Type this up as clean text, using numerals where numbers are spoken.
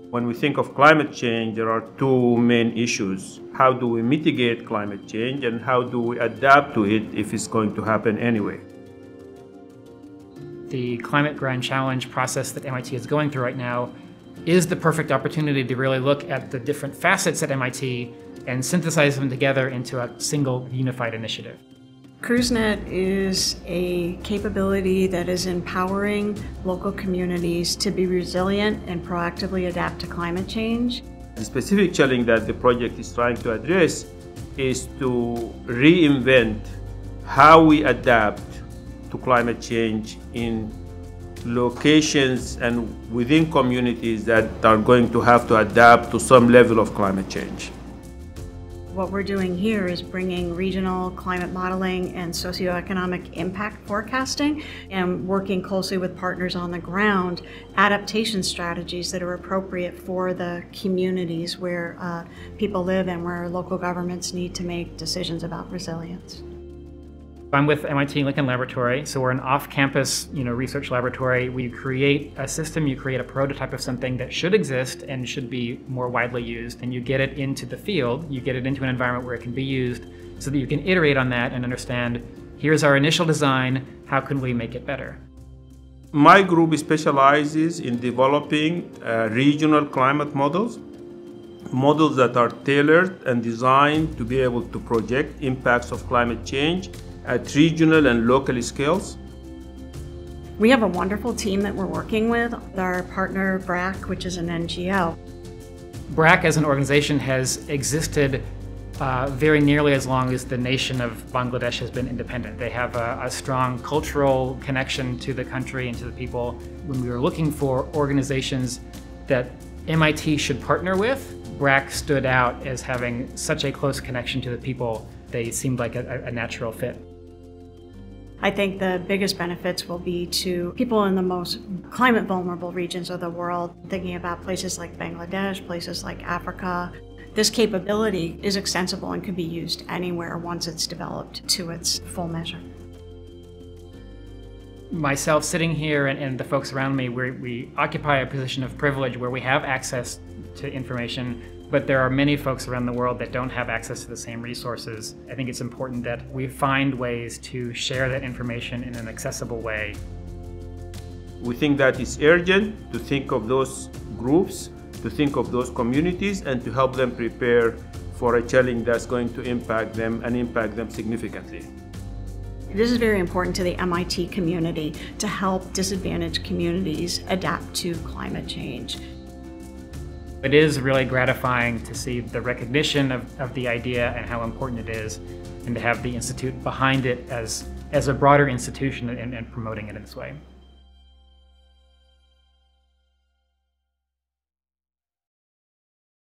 When we think of climate change, there are two main issues. How do we mitigate climate change, and how do we adapt to it if it's going to happen anyway? The Climate Grand Challenge process that MIT is going through right now is the perfect opportunity to really look at the different facets at MIT and synthesize them together into a single unified initiative. CREWSnet is a capability that is empowering local communities to be resilient and proactively adapt to climate change. The specific challenge that the project is trying to address is to reinvent how we adapt to climate change in locations and within communities that are going to have to adapt to some level of climate change. What we're doing here is bringing regional climate modeling and socioeconomic impact forecasting and working closely with partners on the ground, adaptation strategies that are appropriate for the communities where people live and where local governments need to make decisions about resilience. I'm with MIT Lincoln Laboratory, so we're an off-campus research laboratory. We create a system, you create a prototype of something that should exist and should be more widely used, and you get it into the field, you get it into an environment where it can be used so that you can iterate on that and understand, here's our initial design, how can we make it better? My group specializes in developing regional climate models that are tailored and designed to be able to project impacts of climate change at regional and local scales. We have a wonderful team that we're working with our partner BRAC, which is an NGO. BRAC as an organization has existed very nearly as long as the nation of Bangladesh has been independent. They have a strong cultural connection to the country and to the people. When we were looking for organizations that MIT should partner with, BRAC stood out as having such a close connection to the people. They seemed like a natural fit. I think the biggest benefits will be to people in the most climate vulnerable regions of the world, thinking about places like Bangladesh, places like Africa. This capability is extensible and can be used anywhere once it's developed to its full measure. Myself sitting here and the folks around me, we occupy a position of privilege where we have access to information, but there are many folks around the world that don't have access to the same resources. I think it's important that we find ways to share that information in an accessible way. We think that it's urgent to think of those groups, to think of those communities, and to help them prepare for a challenge that's going to impact them and impact them significantly. This is very important to the MIT community to help disadvantaged communities adapt to climate change. It is really gratifying to see the recognition of the idea and how important it is, and to have the Institute behind it as a broader institution and promoting it in this way.